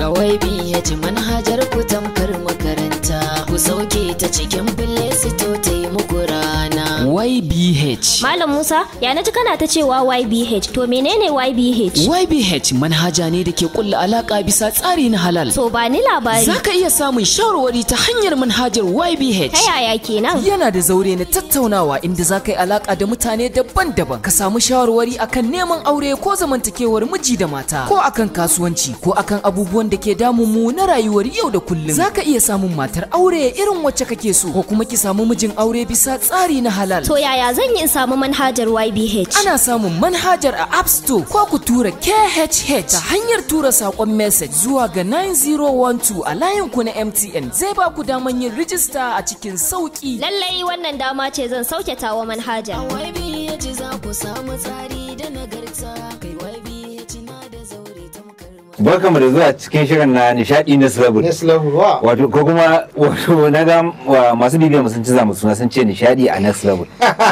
ga YBH manhajar ku tamkar makaranta ku sauke ta cikin Play Store ta yi muku rana. YBH. Malam Musa, ya naji kana ta cewa YBH, to menene YBH? YBH manhaja ne da ke kulla alaka bisa tsari na halal. To ba ni labari. Zaka iya samun shawarwari ta hanyar manhajar YBH. Ta yaya kenan? Yana da zaure na tattaunawa inda zaka yi alaka da mutane daban-daban. Ka samu shawarwari akan neman aure ko zamantakewar miji da mata, ko akan kasuwanci, ko akan abubuwan da ke damun mu na rayuwar yau da kullum. Zaka iya samun matar aure irin wacce kake so, ko kuma ki samu mijin aure bisa tsari na halal. To yaya zan yi in samu manhajar YBH? Ana samun manhajar a App Store ko ku tura KHH ta hanyar tura saƙon message zuwa ga 9012 a layin ku na MTN. Zai ba ku daman yin rijista a cikin sauki. Lallai wannan dama ce zan sauke tawa manhaja. A YBH za ku samu tsari da nagarta. Kai YBH na da zaure tamkar Barkamu da zuwa cikin shirin na nishadi na Slabul. Wato ko kuma wato na ga masu bibiyar sun ci zamu suna sun ce nishadi a next level.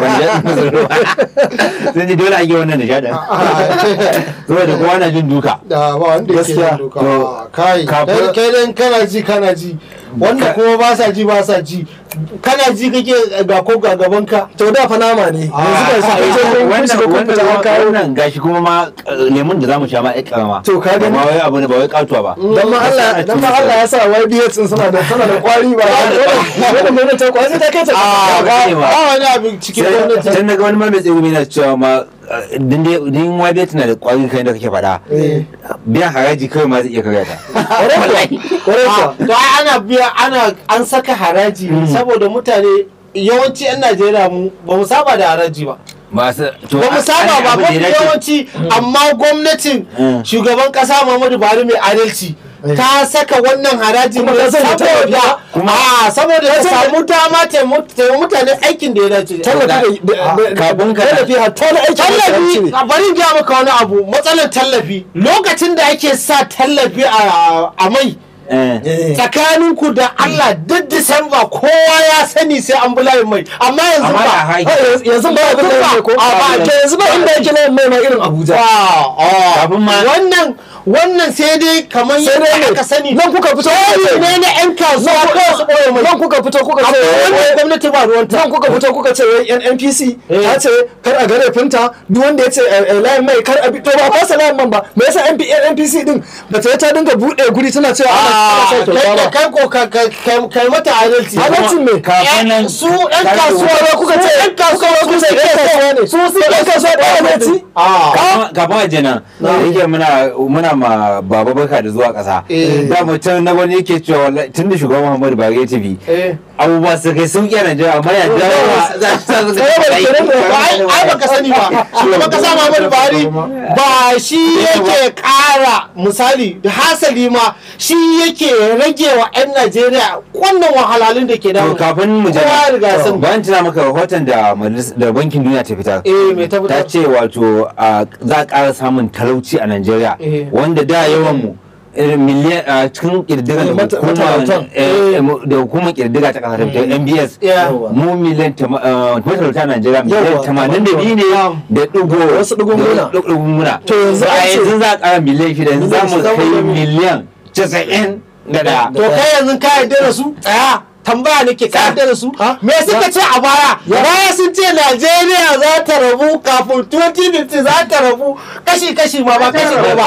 Sun ji dole a yi wannan nishadin. Saboda kowa na jin duka. Da ba wanda yake jin duka. Kai dan kana ji. Wanda kuma ba sa ji. Kana ji kake ga ko ga gaban ka. To da fa nama ne. Yanzu wannan gashi kuma ma lemun da zamu sha ma ai karama. To ka ga ba wai abu ne ba wai katuwa ba. Dan ma Allah ya sa YBH din suna da kwari ba. Wannan mai ta kwari ta kai ta. Ba wani abin cikin gwamnati. Dan naga wani mai tsegumi na cewa ma din YBH na da kwari kai da kake faɗa. Biyan haraji kawai ma zai iya karya ta. To ai an saka haraji saboda mutane yawanci 'yan Najeriya ba mu saba da haraji ba. Ba mu saba ba yawanci, amma gwamnatin shugaban kasa Muhammadu Buhari mai adalci ta saka wannan haraji saboda ta samu dama ta mutane aikin da ya dace. Tallafi bari gaya maka wani abu, matsalar tallafi lokacin da ake sa tallafi a mai tsakaninku da Allah duk Disamba kowa ya sani sai an bulayin mai, amma yanzu ba inda yake layin mai ma irin Abuja. Wannan sai dai kamar yadda aka sani nan kuka fito ne na yan kasuwa ko su boye mai, nan kuka fito kuka ce wannan gwamnati ba ruwanta, nan kuka fito kuka ce yan NPC ta ce kar a gare finta duk wanda ya ce layin mai kar a bi, to ba fasa layin man ba, me yasa NPC din ba ta dinga bude guri tana cewa kai ko kai mata adalci. Adalcin me? Su yan kasuwa ba kuka ce yan kasuwa kuka ce yan kasuwa ne, su yan kasuwa da adalci. Kafin ajiyana yake muna ma baba barka da zuwa ƙasa. Da mutum na wani yake cewa tun da shugaban Muhammadu Buhari ya tafi abubuwa su kai sun kyana jira, amma ya dawo za su ai baka sani ba, shugaban ƙasa Muhammadu Buhari ba shi yake ƙara misali da hasali ma shi yake rage wa 'yan Najeriya wannan wahalhalun da ke damu. Kafin mu jira bayan tuna maka rahoton da bankin duniya ta fitar ta ce wato za a ƙara samun talauci a Najeriya, wanda da yawan mu miliyan a cikin kirdiga da hukumar kirdiga ta kasar ta MBS mu miliyan matalauta Najeriya miliyan 82 ne da ɗigo muna. To yanzu za a ƙara miliyan 6, yanzu za mu kai miliyan 90 da ɗaya. To kai yanzu ka yarda da su? Tsaya tambaya nake ka yarda da su? Me suka ce a baya sun ce Najeriya za ta rabu kafin 2050 za ta rabu kashi ma ba kashi ba.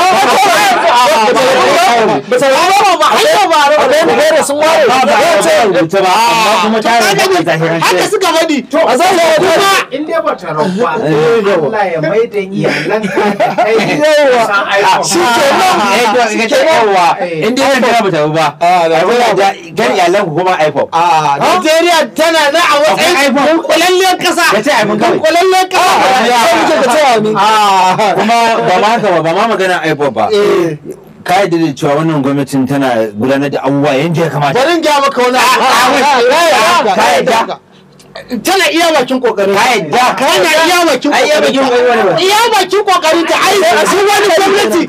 Haka suka faɗi. A zai kuma in dai ba ta rabu ba, Allah ya mai da iyalan kai shi kenan. In dai ba ta rabu ba, kan iyalan ku kuma iPhone. Najeriya tana na a matsayin kulalliyar kasa. Kulalliyar kasa. Kuma ba ma haka ba ma magana iPhone ba. Ka yadda da cewa wannan gwamnatin tana gudanar da abubuwa yadda ya kamata. Bari gya maka wani ka yadda tana iya bakin kokarin iya bakin kokarin ta ai su wani gwamnati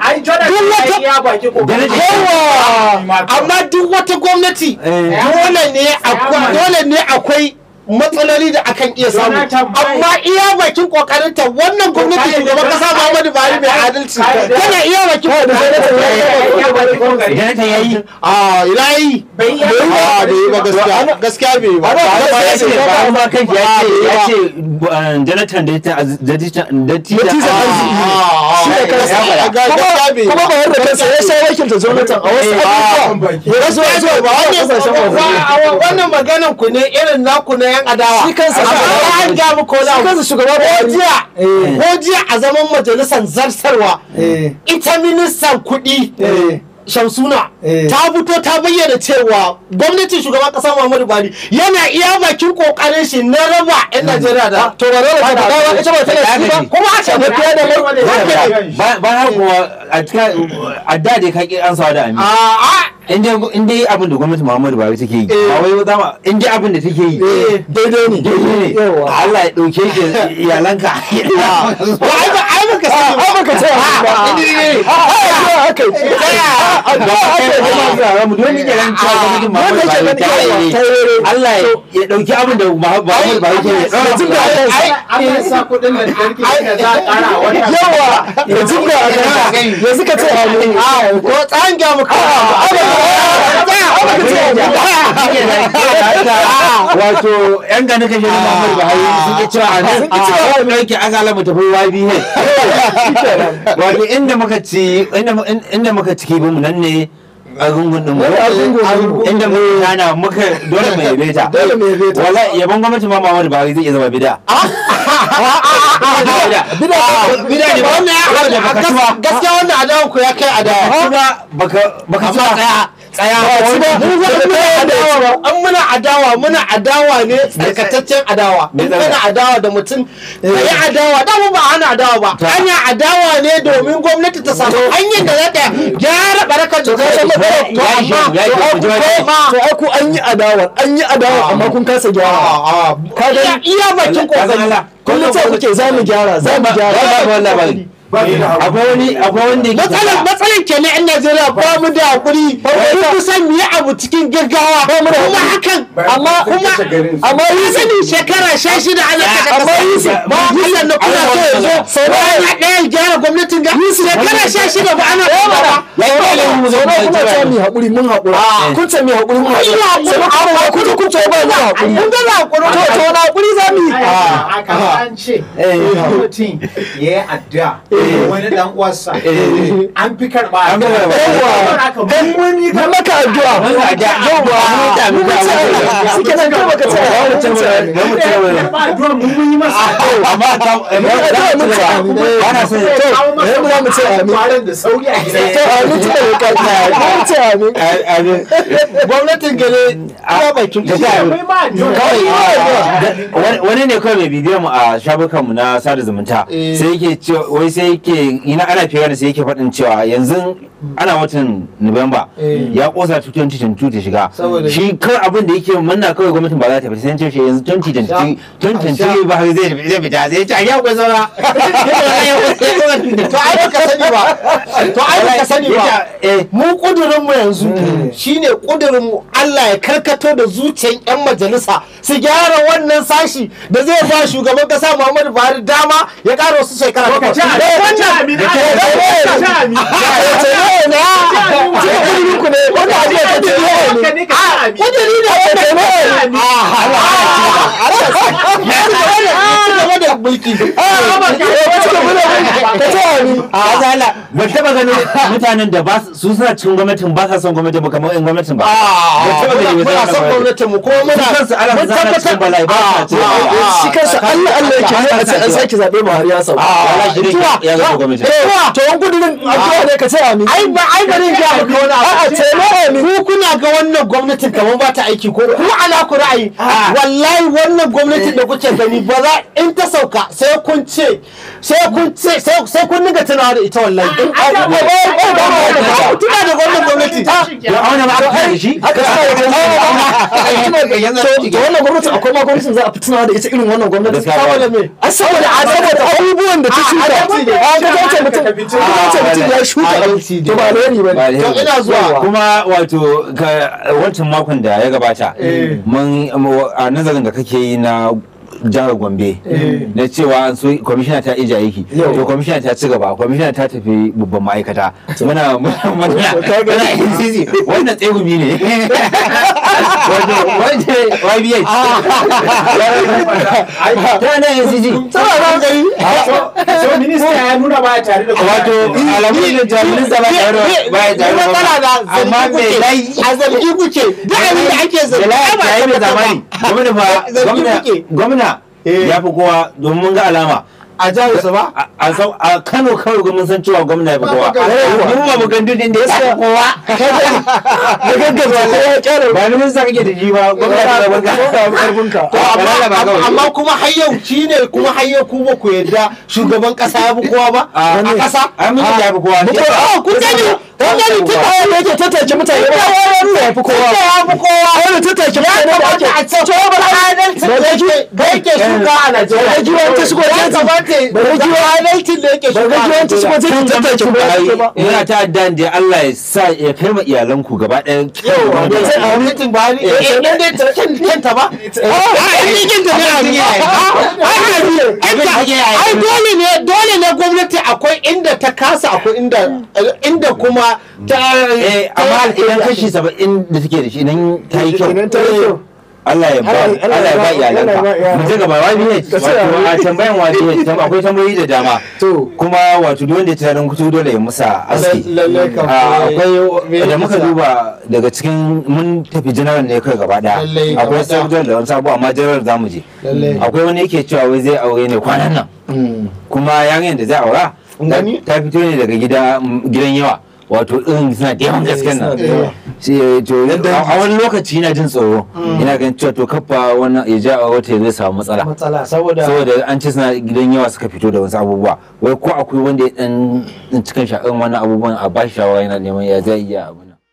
amma duk wata gwamnati dole ne akwai matsaloli da akan iya samu amma iya bakin kokarinta wannan gwamnati shugaban kasa Muhammadu Buhari mai adalci tana iya bakin kokarinta yayi ilahi bai ba gaskiya bai ba ba kai ya ce Jonathan da kuma ba wanda kansa ya sha wakilta Jonathan a wasu abubuwa wannan maganan ku ne irin naku na yan adawa shi kansa an ga muku na shi kansa shugaba ko jiya a zaman majalisar zartarwa ita ministan kuɗi Shamsuna ta fito ta bayyana cewa gwamnatin shugaban kasa Muhammadu Buhari yana iya bakin kokarin shi na raba 'yan Najeriya da to ba dole ta dawo ita ba tana ci ba kuma a ce mafiya da ba har kuma a da dai ka ki ansawa da ami in dai abin da gwamnatin Muhammadu Buhari take yi ba wai zama in dai abin da take yi daidai ne Allah ya dauke ki iyalanka ai baka sani ba baka ce haka Allah ya dauki abin da Muhammadu Buhari ke ai sa kudin da sarki da za a kara wannan yawa yanzu ka ce ko tsan ga muka wato yan gani kashe Muhammadu Buhari sun ce cewa nan a dauki agala mu tafi YB ne wato inda muka ciki bin mu nan ne a gungun din mu inda muka tana muka dole mai yabe ta wallahi yaban gwamnati ma Muhammadu Buhari zai iya zama bid'a bid'a ne wannan gaskiya wannan adawan ku ya kai adawa baka tsaya muna adawa ne tsarkataccen adawa in kana adawa da mutum kai adawa da mu ba ana adawa ba ana adawa ne domin gwamnati ta samu hanyar da za ta gyara barakar da ta to aku an yi adawa amma kun kasa gyara ka iya bakin kokari kullum sai kuke za mu gyara wallahi akwai wanda matsalan ke na yan Najeriya ba mu da hakuri kun kusan mu yi abu cikin gaggawa kuma hakan amma yi sani shekara 16 ana amma yi ba Allah na kula so yazo sai ya ɗaya gyara gwamnatin ga shekara 16 ba ana kuma ce mu hakuri mun hakura kun ce mu hakuri mun hakura kun ce ba mu hakuri mun ga hakuri to na hakuri za mu yi haka an ce mutum yayi addu'a wani dan uwarsa an fi karba mun maka addu'a suke nan kai baka tsaya mun yi masa amma ana so to mu ce amin da sauri a gida gwamnatin gare a bakin wani ne kawai mai bidiyon mu a shafukanmu na sada zumunta sai yake ina ana fiye sai yake faɗin cewa yanzu ana watan Nuwamba ya kosa 2022 ta shiga shi kawai abin da yake manna kawai gwamnatin ba za ta fita sai ce yanzu 2022 ba zai fita sai ce ya kwai saura to ai baka sani ba mu kudurin mu yanzu shine kudurin mu Allah ya karkato da zuciyan yan majalisa su gyara wannan sashi da zai ba shugaban kasa Muhammadu Buhari dama ya ƙara wasu shekara ba taba ganin mutanen da ba su suna cikin gwamnatin ba sa son gwamnatin ba kamar yan gwamnatin ba muna son gwamnatin mu ko muna mun tabbatar bala'i ba shi kansa Allah yake a ce an sake zabe Buhari ya sauka ya zo gwamnati to yan gudunin addu'a ne ka ce amin ai bari ga ku wani abu ce ku kuna ga wannan gwamnatin kamar ba ta aiki ko kuma ala ku ra'ayi wallahi wannan gwamnatin da kuke gani ba za in ta sauka sai kun dinga tunawa da ita wallahi tuna da gwamnati auna ma aka da shi haka to wannan gwamnati akwai ma gwamnatin za a fitina da ita irin wannan gwamnati saboda me saboda abubuwan da ta shuka mutum ya shuka to ba alheri ba to ina zuwa kuma wato wancan makon da ya gabata mun a nazarin da kake yi na jihar Gombe na cewa so kwamishina ta ija aiki to kwamishina ta ci gaba kwamishina ta tafi babban ma'aikata muna NCC wannan tsegumi ne wajen YBH ta na NCC so minista ya nuna ba tare da wato alamun da jami'in zaba ba tare da amma me dai azalki kuke da abin da ake zamani gwamna ya fi kowa domin mun ga alama a jihar sa ba a Kano kawai mun san cewa gwamna ya fi kowa mun ba mu gandu din da ya fi kowa da gaggaza ko ya kyara ba ni sa kake da shi ba gwamna ya fi karfin ka amma kuma har yau shine kuma har yau ku ba ku yadda shugaban kasa ya fi kowa ba a kasa mun ya fi kowa kun gani tun da yake tattace mutane ba ya fi kowa wani tattace mutane da ake a cewa ba adalci da yake shuka a Najeriya giwan ta shigo adalcin da yake shuka ta shigo zai tattace mutane ba yana ta addan da Allah ya sa ya kai ma iyalanku gaba ɗaya ba sai a mutum ba ne dan dai kenta ba ai dole ne gwamnati akwai inda ta kasa akwai inda kuma amma idan kashi 70 da take da shi idan ta yi kyau Allah ya ba iyalanka mu je gaba wani ne wato a tambayan wace akwai tambayoyi da dama kuma wato duk wanda ya tarin kutu dole ya musa aski akwai da muka duba daga cikin mun tafi general ne kai gaba daya akwai sabon da wani sabo amma general zamu je akwai wani yake cewa wai zai aure ne kwanan nan kuma yarinyar da zai aura ta fito ne daga gidan yawa wato irin suna da yawan gasken nan a wani lokaci yana jin tsoro ina ganin cewa to kafa wannan ya ja a wata zai samu matsala saboda an ce suna gidan yawa suka fito da wasu abubuwa wai ko akwai wanda ya dan cikin sha'an wannan abubuwan a bashi shawara yana neman ya zai iya abu nan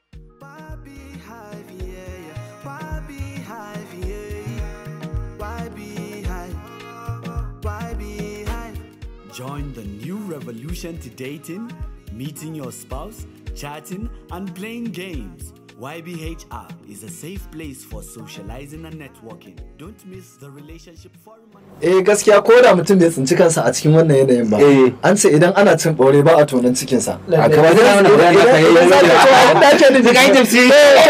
Join the new revolution to dating, meeting your spouse, chatting, and playing games. YBH app is a safe place for socializing and networking. Don't miss the relationship forum. Gaskiya ko da mutum bai tsinci kansa a cikin wannan yanayin ba. An ce idan ana cin ɓaure ba a tonon cikin sa. A kamar da wannan bayani da kai abin da ake nufi kai tafsi.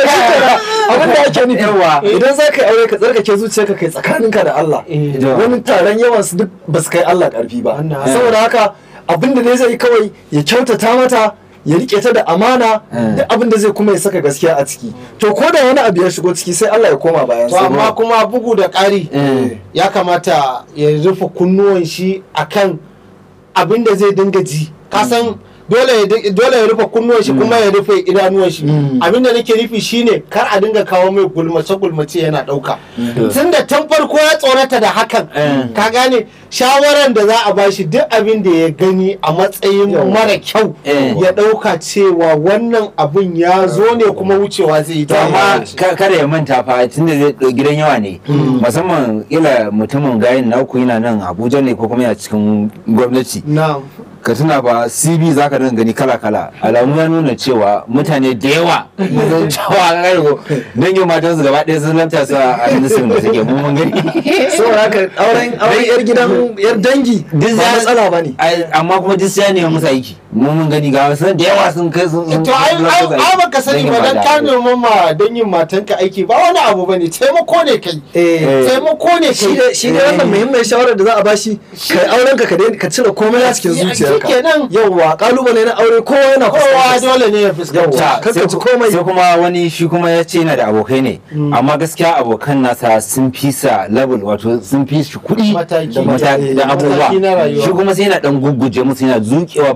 Abin da ake nufi idan za ka yi aure ka tsarkake zuciyarka kai tsakaninka da Allah. Wani taron yawan su duk ba su kai Allah ƙarfi ba. Saboda haka abin da ne zai kawai ya kyautata mata ya rike ta da amana da abin da zai kuma ya saka gaskiya a ciki to ko da wani abu ya shigo ciki sai Allah ya koma bayan sa amma kuma bugu da ƙari ya kamata ya rufe kunnuwan shi akan abin da zai dinga ji kasan dole ya rufe kunnuwan shi kuma ya rufe idanuwan shi abin da nake nufi shine kar a dinga kawo mai gulmace yana dauka tunda tun farko ya tsorata da hakan ka gane shawaran da za a bashi duk abin da ya gani a matsayin mara kyau ya dauka cewa wannan abin ya zo ne kuma wucewa zai yi amma kada ya manta fa tunda gidan yawa ne musamman ila mutumin gayin naku yana nan Abuja ne ko kuma yana cikin gwamnati ka tuna ba CV zaka dinga gani kala-kala alamu ya nuna cewa mutane da yawa mun cewa gargo dangin matan su gaba ɗaya sun lanta su a ministry da suke mun gani saboda haka auren yar gidan yar dangi ba matsala bane amma kuma duk sai ne musu aiki mun gani ga wasu da yawa sun kai sun to ai baka sani ba dan ka nemi ma dangin matanka aiki ba wani abu bane taimako ne kai taimako ne kai shi ne wannan muhimmin shawara da za a bashi kai auren ka cire komai a cikin zuciya kenan yauwa kalubale na aure kowa yana kowa dole ne ya fuskanta kanka komai sai kuma wani shi kuma ya ce yana da abokai ne amma gaskiya abokan nasa sun fi sa level wato sun fi shi kuɗi da abubuwa shi kuma sai yana dan gugguje musu yana zuƙewa bai sai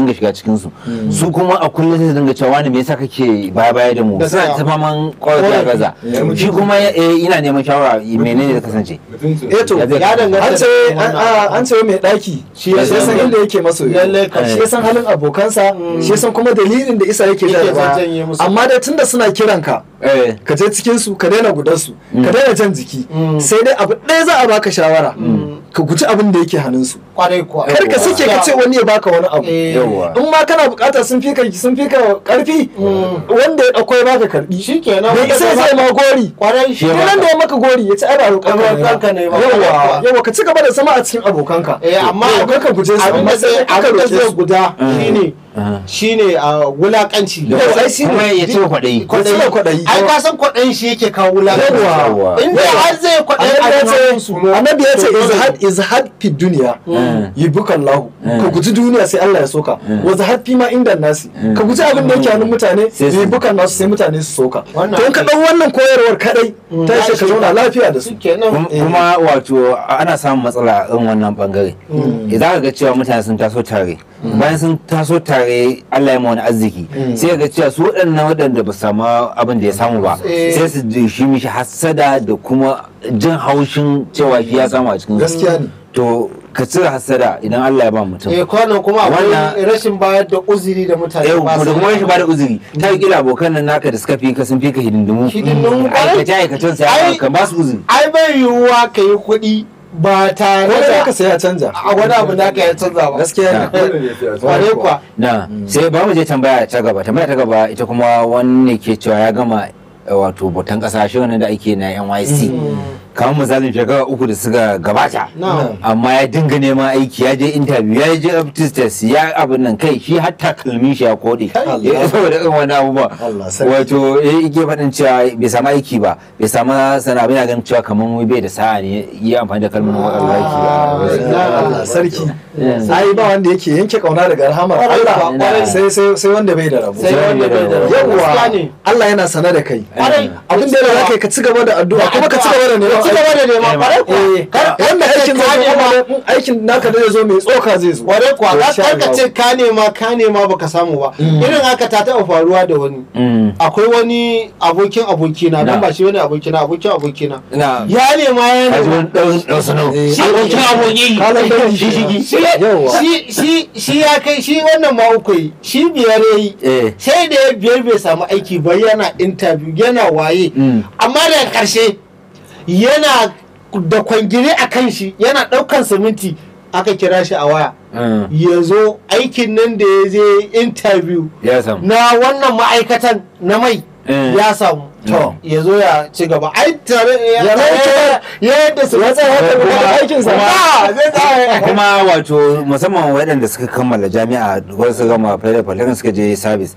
dinga shiga cikin su kuma a kullum sai su dinga cewa wani me yasa kake baya da mu suna ta faman kwaya gaza shi kuma ina neman shawara menene da kasance to ya danganta an ce mai daki shi ya san inda yake maso shi ya san halin abokansa shi ya san kuma dalilin da isa yake da amma dai tunda suna kiranka ka je cikin su ka daina gudan su ka daina jan jiki sai dai abu ɗaya za a baka shawara ka guji abin da yake hannun su kar ka sake ka ce wani ya baka wani abu in ma kana bukata sun fi ka karfi wanda ya dauko ya baka karbi shikenan bai sai zai ma gori nan da ya maka gori ya ci ai ba roƙonka ne yawa ka ci gaba da sama a cikin abokanka amma ka guje su amma sai aka roƙe guda shine a wulakanci kuma ya ce kwaɗayi ai ka san kwaɗayin shi yake kawo wulakanci inda har zai kwaɗayi annabi ya ce izhad fi duniya yibukan lahu ka guji duniya sai Allah ya soka wa zahad fi ma inda nasi ka guji abin da yake hannun mutane yibukan nasu sai mutane su soka to ka dau wannan koyarwar kadai ta shi ka zauna lafiya da su kuma wato ana samun matsala in wannan bangare idan ka ga cewa mutane sun taso tare bayan sun taso tare Allah ya ma wani arziki sai ga cewa su waɗanda ba samu abin da ya samu ba sai su shi mishi hassada da kuma jin haushin cewa shi ya samu a cikin gaskiya ne to ka cire hassada idan Allah ya ba mutum kwanan kuma akwai rashin bayar da uzuri da mutane ba su da kuma rashin bayar da uzuri ta yi kila abokan nan naka da suka fi ka sun fi ka hidindimu aikacen sai ka ba su uzuri ai bai yiwuwa ka yi kuɗi ba tare da ka sai ya canza a wani abu da ka ya canza ba gaskiya ne kwa na sai ba mu je tambaya ta gaba ita kuma wanne ke cewa ya gama wato bautan kasa shi wannan da ake na NYSC kamar misalin shekara 3 da suka gabata amma ya dinga neman aiki ya je interview ya je aptitude test ya abin nan kai shi har takalmin shi ya kode saboda irin wani abubuwa wato yake faɗin cewa bai samu aiki ba bai samu sana'a bai ganin cewa kamar bai da sa'a ne yi amfani da kalmar Allah sarki ai ba wanda yake yanke kauna daga rahamar Allah sai wanda bai da rabo yawa Allah yana sana da kai abin da ya kai ka ci gaba da addu'a kuma ka ci gaba da nema wannan aikin naka da zai zo mai tsoka zai zo kware kwa kar ka ce ka nema baka samu ba irin haka ta taɓa faruwa da wani akwai wani abokin abokina dan ba shi wani abokina ya nema ya shi ya kai shi wannan ma uku yi shi biyar yayi sai da ya biyar bai samu aiki ba yana interview yana waye amma daga karshe yana da kwangire a kan shi yana daukan siminti aka kira shi a waya ya zo aikin nan da ya je interview na wannan ma'aikatan na mai ya samu to ya zo ya ci gaba ai tare yadda su aikin sa kuma wato musamman waɗanda suka kammala jami'a ko su gama fara suka je service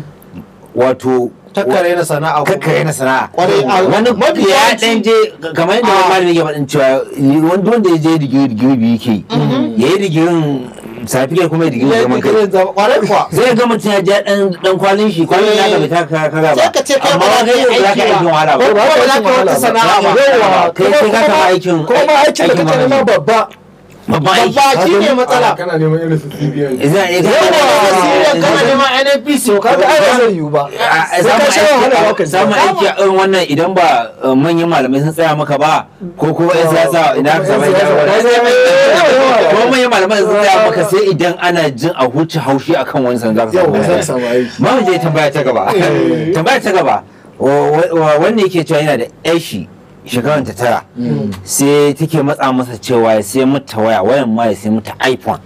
wato kakkare na sana'a wani mabiya dan je kamar yadda wani malami ya faɗin cewa wanda ya je digiri biyu ke ya yi digirin safiyar kuma ya digirin zaman kai zai ga mutum ya ja dan kwalin shi kwalin ya ga bita kaga ba amma wani yau za ka aikin wahala ba za ka wata sana'a ba kai ka kama aikin da kake nema babba shi ne matsala kana neman irin su CBN kana neman NNPC ka ga ai zai yiwu ba samun aiki a irin wannan idan ba manyan malamai sun tsaya maka ba ko kuma yan siyasa idan aka samu ko manyan malamai sun tsaya maka sai idan ana jin a huce haushi akan wani san za ka samu aiki ma mu je tambaya ta gaba wanda yake cewa yana da yashi shekaran ta 9 sai take matsa masa cewa ya sai mata wayan ma ya sai mata iPhone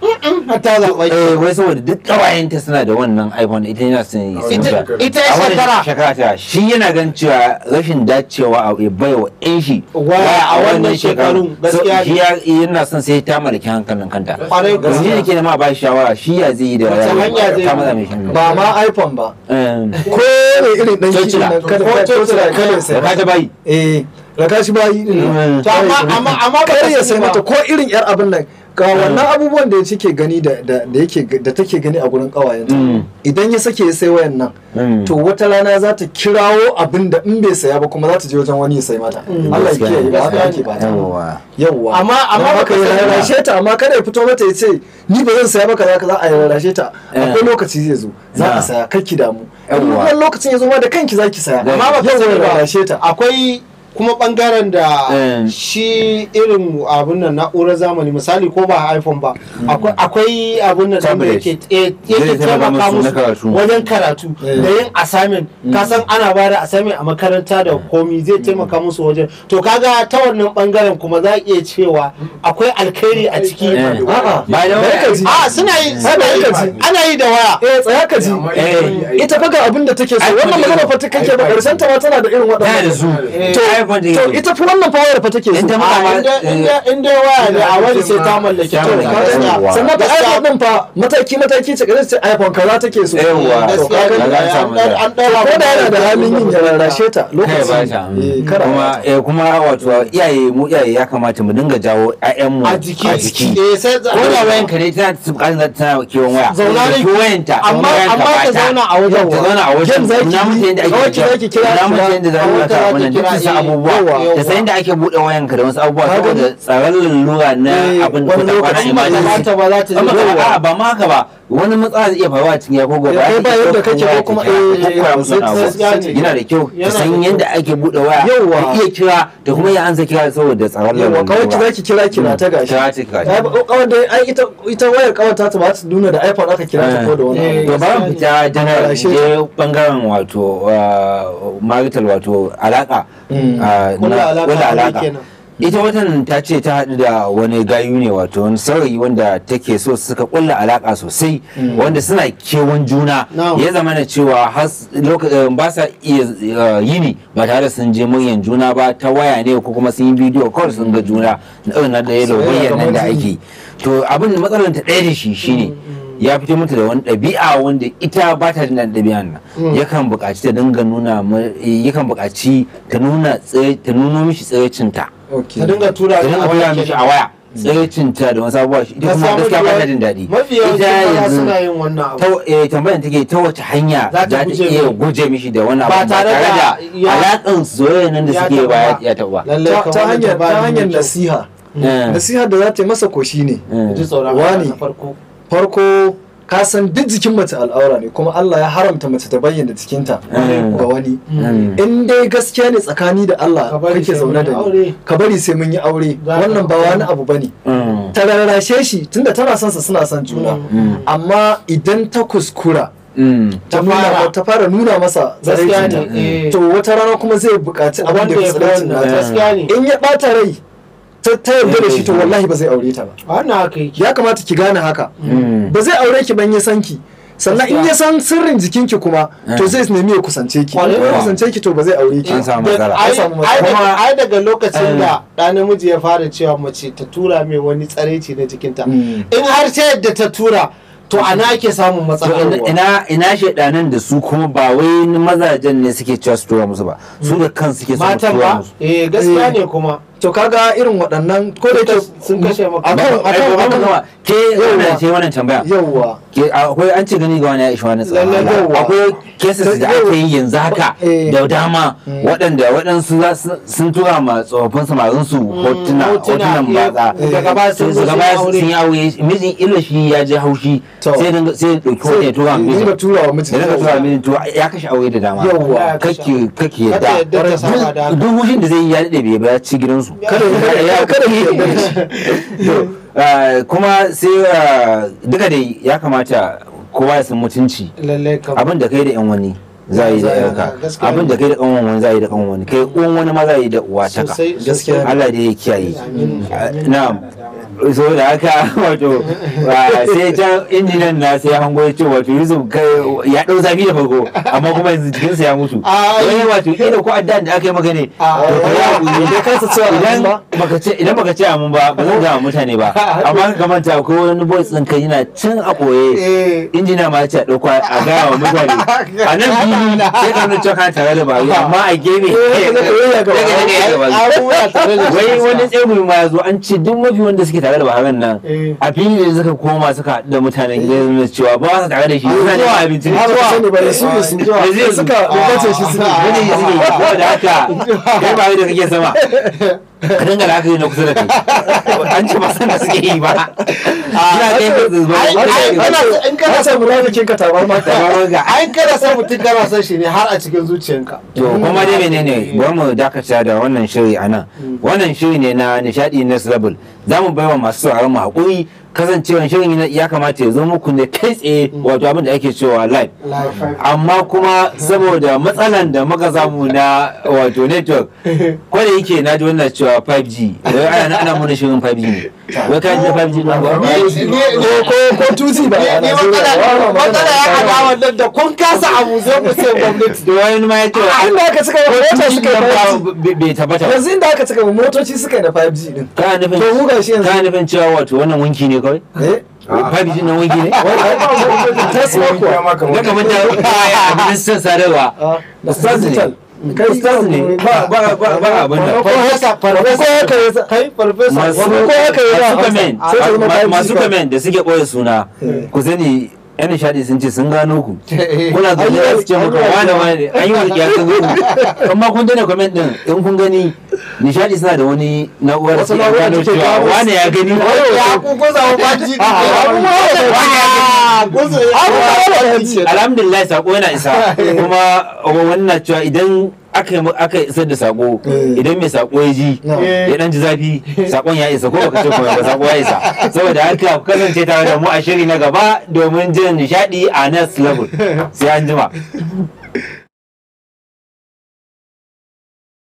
wai saboda duk kawayenta suna da wannan iPhone ita yana son ita shekara ta shi yana gan cewa rashin dacewa a bai wa yan shi a wannan shekarun gaskiya shi yana son sai ta mallaki hankalin kanta shi ne ke da ma ba shawara shi ya zai yi da ta matsa mai shi ba ma iPhone ba ko ne irin dan shi nan kada sai ka ta bai raka shi bayi din amma kar ya sai mata ko irin yar abin nan ga wannan abubuwan da yake gani da take gani a gurin kawayenta idan ya sake ya sai wayan nan to wata rana za ta kirawo abin da in bai saya ba kuma za ta je wajen wani ya sai mata Allah ya kiyaye ba haka yake ba yawwa amma haka ya rarrashe ta amma kada ya fito mata ya ce ni ba zan saya ba kaza kaza a rarrashe ta akwai lokaci zai zo za ka saya kar ki damu in lokacin ya zo ma da kanki za ki saya amma ba ka rarrashe ta akwai kuma bangaren da shi irin abun nan na'urar zamani misali ko ba iPhone ba akwai abun nan da yake taimaka musu wajen karatu da yin assignment kasan ana ba da assignment a makaranta da komi zai taimaka musu wajen to kaga ta wannan bangaren kuma za iya cewa akwai alkhairi a ciki suna yi ana yi da waya tsaya ka ji ita faga abin da take so wannan magana fa kake ba karshen ta ma tana da irin waɗannan to ita fa wannan power fa take so inda waya ne a wani sai ta mallake to sannan da iPhone din fa mataki ce kaje sai iPhone kaza take so an daura ko da yana da halin yin rarrashe ta lokacin kuma wato iyaye ya kamata mu dinga jawo ƴaƴan mu a jiki sai ko da wayan ka ne tana bukatar tana kiwon waya zauna ne wayanta amma ta zauna a wajen na mutum yadda ake kira na mutum yadda za mu ta wannan duk sa abubuwa da sayin da ake bude wayan ka da wasu abubuwa saboda tsaron lura na abin da ka kwana imani ba ma haka ba wani matsala zai iya faruwa cikin ya kogo ba ba yadda kake ko kuma yana da kyau ka san yadda ake bude waya ka iya kira da kuma ya ansa kira saboda tsaron lura kawai ki kira kina ta gashi kawai da ai ita wayar kawai ta ba ta nuna da iPhone aka kira ta ko da wani to ba mu fita general je bangaren wato marital wato alaka wala alaka ita watan ta ce ta haɗu da wani gayu ne wato wani saurayi wanda take so suka kulla alaka sosai wanda suna kewan juna ya zama da cewa ba sa iya yini ba tare sun je muryan juna ba ta waya ne ko kuma sun yi bidiyo kawai sun ga juna na da yalo bayyana da ake to abin da matsalar ta ɗaya da shi shine ya fito mata da wani ɗabi'a wanda ita ba ta jin ɗabi'an nan yakan buƙaci ta dinga nuna yakan buƙaci ta nuna mishi tsiracinta ta dinga tura mishi a waya tsiracinta da wasu abubuwa ita kuma gaskiya ba ta jin daɗi ita yanzu suna yin wannan abu tambayar take ta wace hanya za ta iya guje mishi da wannan abu ba tare da alaƙan soyayya nan da suke ba ya taɓa ta hanyar nasiha da za ta yi masa ko shine wani farko ka san duk jikin mace al'aura ne kuma Allah ya haramta mace ta bayyana jikinta ga wani in dai gaskiya ne tsakani da Allah kake zaune da ni ka bari sai mun yi aure wannan ba wani abu bane ta rarrashe shi tunda tana son sa suna son juna amma idan ta kuskura ta fara nuna masa tsaraicinta to wata rana kuma zai buƙaci abin da ya tsaraicin nata in ya ɓata rai ta yarda da shi to wallahi ba zai aure ta ba ya kamata ki gane haka ba zai aure ki ban ya san ki sannan in ya san sirrin jikinki kuma to zai nemi ya kusance ki ya kusance ki to ba zai aure ki ai daga lokacin da ɗan namiji ya fara cewa mace ta tura mai wani tsaraici na jikinta in har sai yadda ta tura to ana ake samun matsala ina shedanan da su kuma ba wai mazajen ne suke cewa su tura musu ba su da kan suke so su tura musu gaskiya ne kuma to kaga irin waɗannan ko da sun kashe maka akan ke wannan tambaya yawwa akwai an ce gani ga wani ya ishi wani tsara akwai cases da ake yi yanzu haka da dama waɗanda waɗansu sun tura ma tsofaffin samarin su hotunan batsa daga baya sun yi aure mijin illa shi ya je haushi sai ɗauki hoton ya tura mijin ya tura mijin to ya kashe aure da dama kake yadda duk wushin da zai yi ya daɗe bai ba ya ci gidansu kuma sai duka dai ya kamata kowa ya san mutunci abin da kai da yan wani za yi da yanka abin da kai da kanwan wani za yi da kanwan wani kai uwan wani ma za yi da uwa taka Allah da ya kiyaye na'am so da haka wato sai ta injinan na sai hango ya ce wato Yusuf ya dau zafi da farko amma kuma yanzu jikinsa ya mutu wani wato ina ko addan da aka yi maka ne idan baka ce amin ba zan ga mutane ba amma ka manta akwai wani boy din kai yana cin a boye injina ma ya ce dauko a ga wa mutane a nan fili sai ka nuna cewa tare da bayi amma a gefe wai wani tsegumi ma ya zo an ce duk mafi wanda suke suke tare da Buhari nan a fili da suka koma suka haɗu da mutanen gidan cewa ba su tare da shi suna neman abinci ne da suka rubuce shi suke da haka kai ba da kake sama ka dinga da haka yi na kusa da kai an ce ba san da suke yi ba in kana son munafikin ka tabar maka ai kana son mutum kana son shi ne har a cikin zuciyanka to kuma dai menene bari mu dakata da wannan shiri anan wannan shiri ne na nishadi next level za mu baiwa masu sauraron mu hakuri kasancewan shirin ya kamata ya zo muku ne kai tsaye wato abin da ake cewa live amma kuma saboda matsalan da muka samu na wato network kwada yake na ji wannan cewa 5G ana muna shirin 5G ne wai ka ji 5G na ba ko 2G ba ne matsala ya haɗa wannan da kun kasa abu zai mu sai gwamnati da wani ma ya ce inda aka cika motoci suka bai tabbata yanzu inda aka cika motoci suka da 5G din kana nufin cewa wato wannan wanki ne kawai 5G na wanki ne da kamar da abin sun sadarwa stars ne ba abin da masu kamen da suke ɓoye suna ku sani yan nishadi sun ce sun gano ku kuna zaune da su ce muku wane an yi wani sun gudu amma kun dana comment din in kun gani nishadi suna da wani na'urar da suke gano cewa wane ya gani ya kukuza wa baji alhamdulillah sako yana isa kuma wannan cewa idan aka isar da sako idan mai sako ya ji ya dan ji zafi sakon ya isa ko baka ce kuma ba sako ya isa saboda haka ku kasance tare da mu a shiri na gaba domin jin nishadi a next level sai an jima